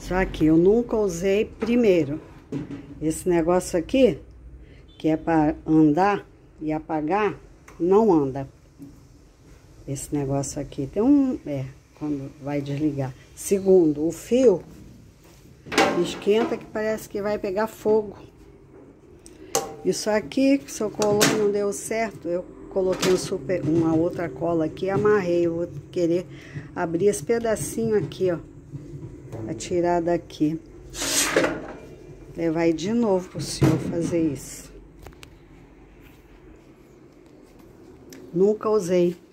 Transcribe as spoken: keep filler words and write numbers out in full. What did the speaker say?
Só que eu nunca usei primeiro. Esse negócio aqui, que é para andar e apagar, não anda. Esse negócio aqui tem um... É, quando vai desligar. Segundo, o fio esquenta que parece que vai pegar fogo. Isso aqui, que se eu colou não deu certo, eu coloquei um super, uma outra cola aqui e amarrei. Eu vou querer abrir esse pedacinho aqui, ó. Pra tirar daqui. Levar aí de novo pro senhor fazer isso. Nunca usei.